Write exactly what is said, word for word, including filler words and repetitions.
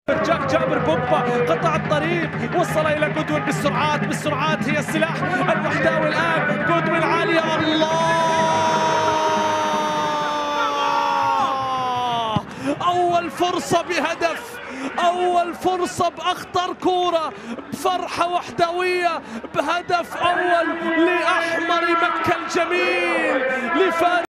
جاك جابر بوبا قطع الطريق، وصل الى جودوين بالسرعات بالسرعات هي السلاح الوحداوي الان. جودوين عاليه، الله، اول فرصه بهدف، اول فرصه باخطر كوره، بفرحه وحدويه، بهدف اول لاحمر مكه الجميل لفارس.